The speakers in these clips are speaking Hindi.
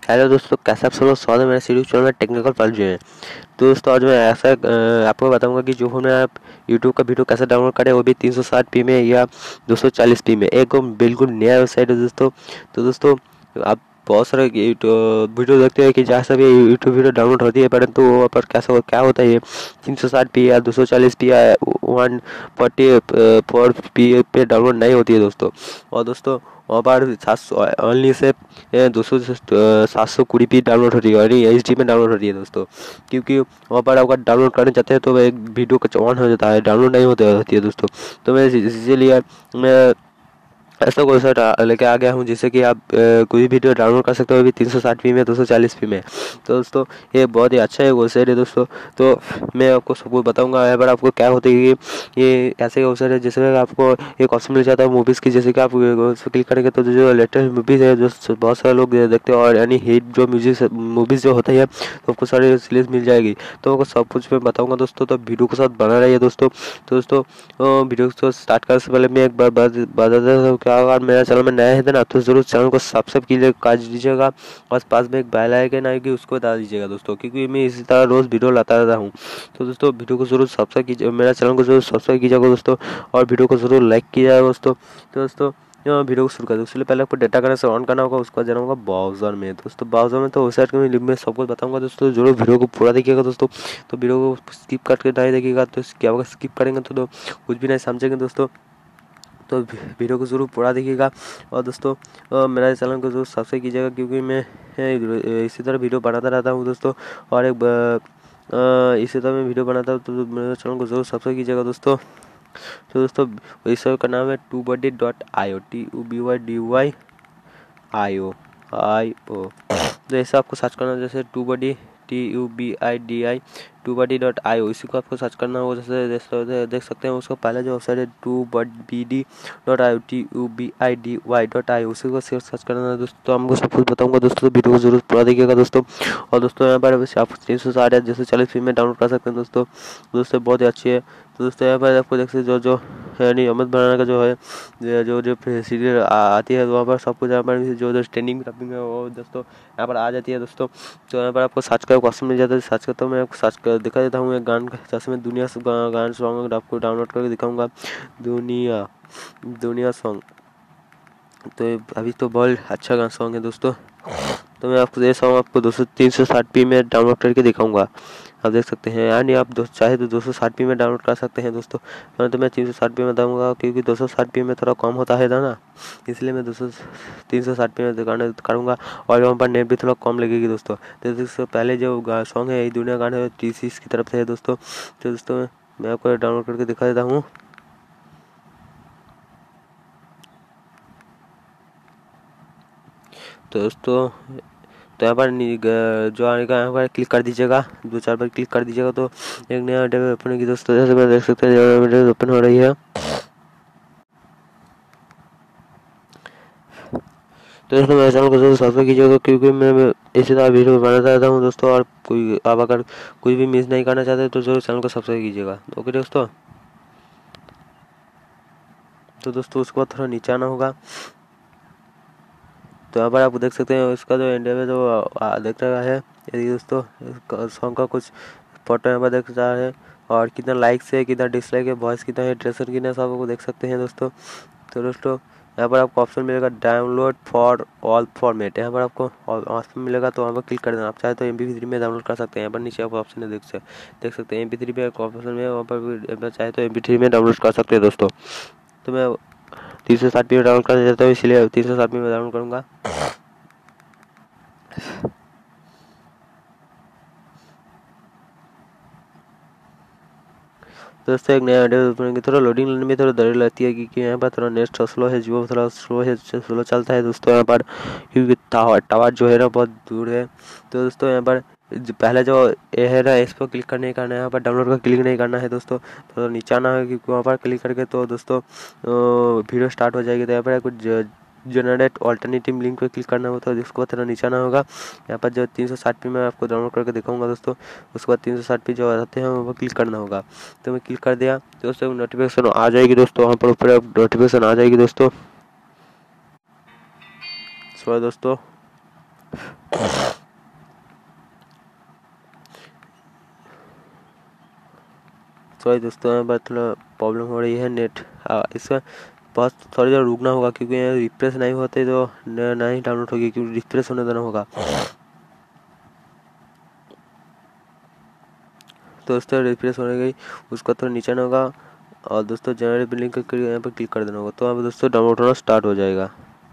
हेलो दोस्तों, कैसे आप सब लोग? स्वागत है मेरे यूट्यूब चैनल में टेक्निकल पल जो है। तो दोस्तों आज मैं ऐसा आपको बताऊंगा कि जो फोन में आप यूट्यूब का वीडियो कैसे डाउनलोड करें, वो भी 360p में या 240p में। एक बिल्कुल नया वेबसाइट है दोस्तों। तो दोस्तों आप बहुत सारे वीडियो देखते हैं कि जहाँ से भी यूट्यूब वीडियो डाउनलोड होती है, परंतु वहाँ पर क्या होता है, 360p या 240p या 144p पे डाउनलोड नहीं होती है दोस्तों। और दोस्तों वहाँ पर 700 ओनली से 720p डाउनलोड हो रही है और HD में डाउनलोड हो रही है दोस्तों। क्योंकि वहाँ पर अगर डाउनलोड करने जाते हैं तो एक वीडियो का ऑन हो जाता है, डाउनलोड नहीं होती है दोस्तों। तो मैं इसीलिए मैं ऐसा कोई सा लेके आ गया हूँ जिससे कि आप कोई भी वीडियो डाउनलोड कर सकते हो, भी 360p में 240p में। तो दोस्तों ये बहुत ही अच्छा है वेबसाइट है दोस्तों। तो मैं आपको सब कुछ बताऊंगा। यहाँ पर आपको क्या होता है कि ये ऐसे वेबसाइट है जिसमें आपको एक ऑप्शन मिल जाता है मूवीज़ की, जैसे कि आप उस पर क्लिक करेंगे तो जो लेटेस्ट मूवीज़ है जो बहुत सारे लोग देखते हैं, और यानी हिट जो म्यूजिक मूवीज़ जो होती है तो आपको सारी सीरीज मिल जाएगी। तो आपको सब कुछ मैं बताऊँगा दोस्तों, तो वीडियो के साथ बना रहिए दोस्तों। तो दोस्तों वीडियो को स्टार्ट करने से पहले मैं एक बार बता देता हूँ, क्या अगर मेरा चैनल में नया है ना तो जरूर चैनल को सब्सक्राइब कीजिए, कर दीजिएगा और पास में एक बेल आइकन आएगी उसको बता दीजिएगा दोस्तों, क्योंकि मैं इसी तरह रोज़ वीडियो लाता रहता हूँ। तो दोस्तों वीडियो को जरूर सब्सक्राइब कीजिए, मेरा चैनल को जरूर सब्सक्राइब कीजिएगा दोस्तों, और वीडियो को जरूर लाइक कीजिएगा दोस्तों। तो दोस्तों वीडियो को शुरू कर दो, उसके लिए पहले आपको डेटा कनेक्शन ऑन करना होगा, उसके बाद जाना होगा ब्राउज़र में। दोस्तों ब्राउज़र में तो वेबसाइट के लिंक में सब कुछ बताऊंगा दोस्तों, जरूर वीडियो को पूरा देखिएगा दोस्तों। तो वीडियो को स्किप करके नहीं देखिएगा तो क्या होगा, स्किप करेंगे तो कुछ भी नहीं समझेंगे दोस्तों। तो वीडियो को जरूर पूरा देखिएगा। और दोस्तों मेरा चैनल को जरूर सब्सक्राइब कीजिएगा, क्योंकि मैं इसी तरह वीडियो बनाता रहता हूँ दोस्तों। और इसी तरह मैं वीडियो बनाता हूँ, तो मेरे चैनल को जरूर सब्सक्राइब कीजिएगा दोस्तों। तो दोस्तों वेबसाइट का नाम है tubuddy.io, TUBUDDY.IO। तो ऐसा आपको सर्च करना, जैसे TubeBuddy TUBIDI tubuddy.io, इसी को आपको सर्च करना होगा। जैसे देख सकते हैं उसको पहले जो वेबसाइट है tubuddy.io TUBIDY.io, उसी को सर्च करना है दोस्तों। तो हमको सब कुछ बताऊंगा दोस्तों, तो वीडियो को जरूर पूरा देखिएगा दोस्तों। और दोस्तों यहाँ पर आप 360 या 240p में डाउनलोड कर सकते हैं दोस्तों। दोस्तों बहुत ही अच्छी है। तो दोस्तों यहाँ पर आपको देख सकते जो यानी अहमद बनाना का जो है जो सीरियल आती है, तो वहाँ पर सब कुछ यहाँ पर जो ट्रेंडिंग टॉपिक है वो दोस्तों यहाँ पर आ जाती है दोस्तों। तो यहाँ पर आपको सर्च का ऑप्शन मिल जाता है, सर्च करता हूँ मैं, आपको सर्च कर दिखा देता हूँ एक गाना, जैसे मैं दुनिया गाना सॉन्ग आपको डाउनलोड करके दिखाऊंगा, दुनिया सॉन्ग। तो अभी तो बहुत अच्छा गाना सॉन्ग है दोस्तों। तो मैं आपको ये सॉन्ग आपको 360p में डाउनलोड करके दिखाऊंगा। आप देख सकते हैं, यानी आप चाहे तो 260p में डाउनलोड कर सकते हैं दोस्तों, परंतु मैं 360p में बताऊंगा, क्योंकि 260p में थोड़ा कम होता है ना, इसलिए मैं 360p में दिखाना करूँगा। और वहाँ पर नेट भी थोड़ा कम लगेगी दोस्तों। तो दोस्तों पहले जो सॉन्ग है, यही दुनिया गाना TCS की तरफ से है दोस्तों। तो दोस्तों मैं आपको डाउनलोड करके दिखा देता हूँ। तो दोस्तों तो यहाँ पर जो आने का यहाँ पर क्लिक कर दीजिएगा, 2-4 बार क्लिक कर दीजिएगा तो एक नया टैब ओपन होगी दोस्तों। जैसे मैं देख सकते हैं ओपन हो रही है। तो दोस्तों मेरे चैनल को जरूर सब्सक्राइब कीजिएगा, क्योंकि मैं इसी तरह वीडियो बनाता रहता हूँ दोस्तों। और आप अगर कुछ भी मिस नहीं करना चाहते तो जरूर चैनल को सब्सक्राइब कीजिएगा। ओके दोस्तों। तो दोस्तों उसके बाद थोड़ा नीचे आना होगा। तो यहाँ पर आप देख सकते हैं इसका जो इंडिया में जो देख रहा है, यदि दोस्तों सॉन्ग का कुछ फोटो यहाँ पर देख रहा है, और कितना लाइक्स है, कितना डिसलाइक है, वॉइस कितना है, ड्रेसर कितना है, सब आपको देख सकते हैं दोस्तों। तो दोस्तों यहाँ पर आपको ऑप्शन मिलेगा डाउनलोड फॉर ऑल फॉर्मेट, यहाँ पर आपको ऑप्शन मिलेगा, तो वहाँ पर क्लिक कर देना। आप चाहे तो MP3 में डाउनलोड कर सकते हैं, यहाँ पर नीचे आपको ऑप्शन है देख सकते हैं MP3 में ऑप्शन में, वहाँ पर चाहे तो MP3 में डाउनलोड कर सकते हैं दोस्तों। तो मैं 360p में डाउनलोड करना चाहता हूँ, इसलिए 360p में डाउनलोड करूँगा। दोस्तों एक नया वीडियो थोड़ा लोडिंग लेने में थोड़ा देर लगती है, क्योंकि यहाँ पर थोड़ा नेट स्लो है, जियो थोड़ा स्लो चलता है दोस्तों यहाँ पर, क्योंकि टावर जो है ना बहुत दूर है। तो दोस्तों यहाँ पर पहले जो ये है ना, इस पर क्लिक करने करना है, यहाँ पर डाउनलोड का क्लिक नहीं करना है दोस्तों। तो नीचे आना है, क्योंकि वहाँ पर क्लिक करके तो दोस्तों वीडियो स्टार्ट हो जाएगी। तो यहाँ पर कुछ जनरेट ऑल्टरनेटिव लिंक पे क्लिक करना होता है, जिसको बाद थोड़ा नीचे आना होगा। यहाँ पर जो 360p में आपको डाउनलोड करके दिखाऊंगा दोस्तों, उसके बाद 360p जो आते हैं वो क्लिक करना होगा। तो मैं क्लिक कर दिया तो दोस्तों नोटिफिकेशन आ जाएगी दोस्तों, वहाँ पर ऊपर नोटिफिकेशन आ जाएगी दोस्तों। सो दोस्तों सॉरी दोस्तों, यहाँ पर थोड़ा प्रॉब्लम हो रही है नेट। इसका बहुत थोड़ी देर रुकना होगा, क्योंकि यहाँ रिफ्रेश नहीं होते तो ना ही डाउनलोड होगी, क्योंकि रिफ्रेश होने देना होगा। तो दोस्तों रिफ्रेश होने गई, उसका थोड़ा नीचे होगा, और दोस्तों जनरेट लिंक करके यहाँ पर क्लिक कर देना होगा। तो यहाँ पर दोस्तों डाउनलोड होना स्टार्ट हो जाएगा।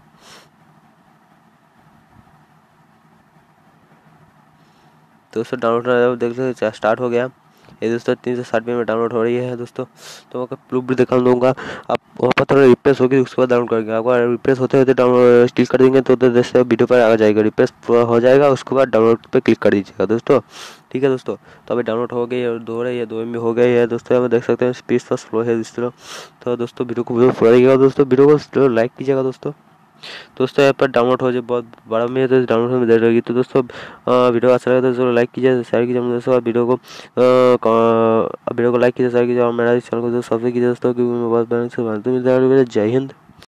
तो दोस्तों डाउनलोड देख सकते स्टार्ट हो गया। ये दोस्तों 360 में डाउनलोड हो रही है दोस्तों। तो मैं प्रूफ भी दिखा दूंगा। आप वहाँ पर थोड़ा रिफ्रेश होगी, उसके बाद डाउनलोड करेंगे। आपको रिफ्रेश होते होते डाउनलोड क्लिक कर देंगे तो जैसे वीडियो पर आ जाएगा, रिफ्रेश हो जाएगा, उसके बाद डाउनलोड पे क्लिक कर दीजिएगा दोस्तों। ठीक है दोस्तों, तो अभी डाउनलोड हो गई है, 2 रही है, 2 MB हो गई है दोस्तों। यहाँ देख सकते हैं स्पीड तो स्लो है इस तरह। तो दोस्तों वीडियो को पूरा देखिएगा दोस्तों, वीडियो को लाइक कीजिएगा दोस्तों। दोस्तों यहाँ पर डाउनलोड हो जाए, बहुत बड़ा में है तो डाउनलोड में देर लगेगी। तो दोस्तों वीडियो अच्छा लगे तो जरूर लाइक कीजिए, शेयर कीजिए दोस्तों। वीडियो को लाइक कीजिए, शेयर कीजिए, और मेरा इस चैनल को सब्सक्राइब कीजिए दोस्तों, क्योंकि मैं बहुत मिलता है। जय हिंद।